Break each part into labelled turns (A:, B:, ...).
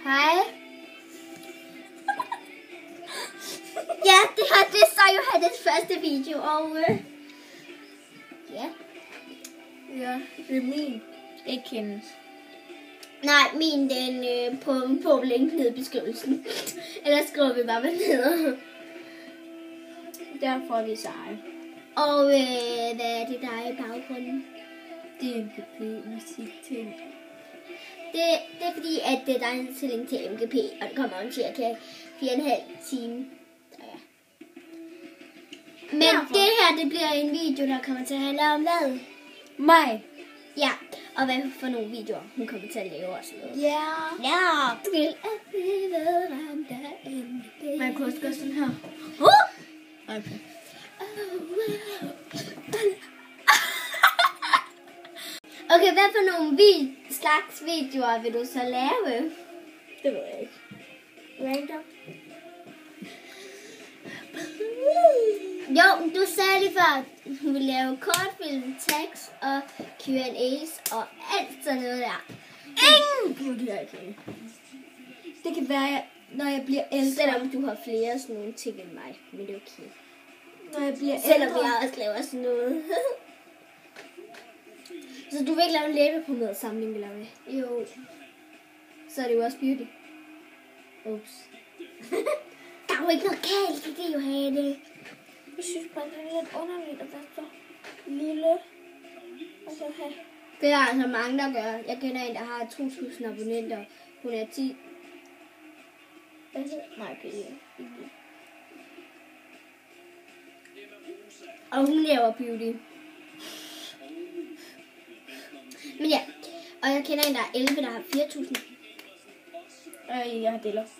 A: Hej. Ja, det er så Johannes første video, og ja.
B: Ja, det er min. Ikke hendes.
A: Nej, min den på link nede i beskrivelsen. Ellers skriver vi bare, hvad den hedder.
B: Derfor er vi seje.
A: Og hvad er det, der er i baggrunden?
B: Det er MGP musik ting.
A: Det er fordi, at der er en stilling til MGP, og det kommer om cirka 4,5 time. Så ja. Men
B: Derfor.
A: det her, det bliver en video, der kommer til at handle om hvad?
B: Mig.
A: Ja, og hvad for nogle videoer hun kommer til at lave og sådan noget.
B: Ja.
A: Ja.
B: Man kunne også gøre sådan her. Okay.
A: Okay, hvad for nogle slags videoer vil du så lave?
B: Det ved jeg ikke.
A: Random. Jo, du sagde lige før, at hun vil lave kortfilm, tekst og Q&A's og alt sådan noget der.
B: Ingen! Det er ikke. Det kan være, når jeg bliver ældre.
A: Selvom du har flere sådan nogle ting end mig, men det er okay.
B: Når jeg bliver
A: Selvom
B: ældre.
A: jeg også laver sådan noget. Så du vil ikke lave en læbepomade-samling, eller hvad? Jo. Så er det jo også beauty. Ups. Der er jo ikke noget galt i det, Johanne.
B: Jeg synes bare, det er lidt underligt, at der står lille. Og så her.
A: Det er altså mange, der gør. Jeg kender en, der har 2.000 abonnenter. Hun er 10.
B: Nej, det er
A: Og hun laver beauty. Men ja. Og jeg kender en, der er 11, der har 4.000.
B: Jeg har deler.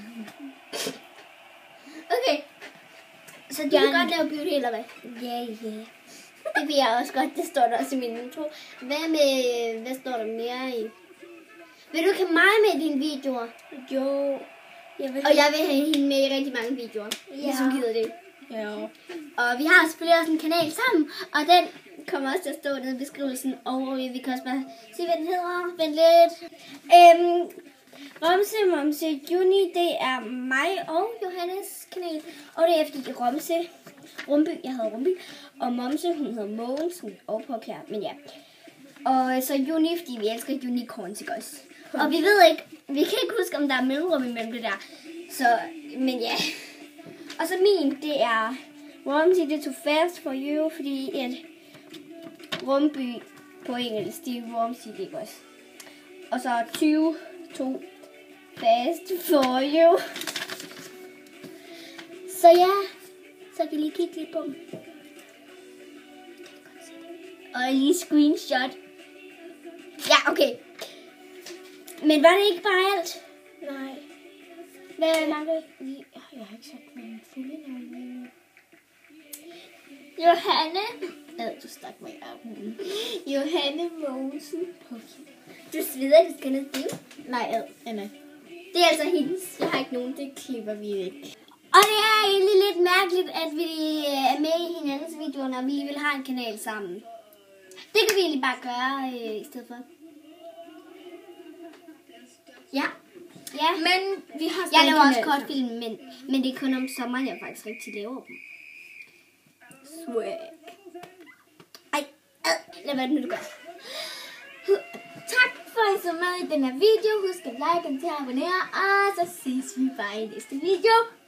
A: Okay. Så du kan godt lave beauty, eller hvad?
B: Ja.
A: Det vil jeg også godt. Det står der også i min intro. Hvad står der mere i? Vil du have mig med i dine videoer?
B: Jo.
A: Og jeg vil have hende med i rigtig mange videoer.
B: Ja.
A: Hvis hun gider det.
B: Ja.
A: Og vi har selvfølgelig også en kanal sammen. Og den kommer også til at stå nede i beskrivelsen. Og vi kan også bare sige, hvad den hedder. Vent lidt. Romse Juni, det er mig og Johannes kanal. Og det er fordi Rumby, jeg hedder Rumby. Og Momse, hun hedder Mogensen og Påkær. Men ja. Og så Juni, fordi vi elsker unicorns, ikke også? Og vi ved ikke, vi kan ikke huske, om der er mellemrum imellem det der. Så, men ja. Og så min, det er Rumsy, det er too fast for you, fordi et Rumby på engelsk, det er Rumsy, det ikke også? Og så 20, too fast for you. Så ja, så kan I lige kigge lidt på dem. Og lige screenshot. Ja, okay. Men var det ikke bare alt?
B: Nej.
A: Hvad mangler
B: Jeg har ikke sagt min fulde navn.
A: Johanne.
B: Du stak mig i armen.
A: Johanne Mogensen. Du sveder, du skal ned til.
B: Nej, Anna.
A: Det er altså hendes. Jeg har ikke nogen.
B: Det klipper vi ikke.
A: Og det er egentlig lidt mærkeligt, at vi er med i hinandens videoer, når vi vil have en kanal sammen. Det kan vi egentlig bare gøre i stedet for. Ja. Ja.
B: Men vi har
A: Jeg laver også kortfilm, men det er kun om sommeren, jeg faktisk rigtig laver dem.
B: Swag.
A: Ej, lad være det nu, du gør.
B: Tak for at I så med i den her video. Husk at like og til at abonnere. Og så ses vi bare i næste video.